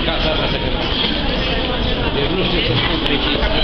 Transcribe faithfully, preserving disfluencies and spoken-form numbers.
casa asta să cădă. Deci nu știu să spun precis.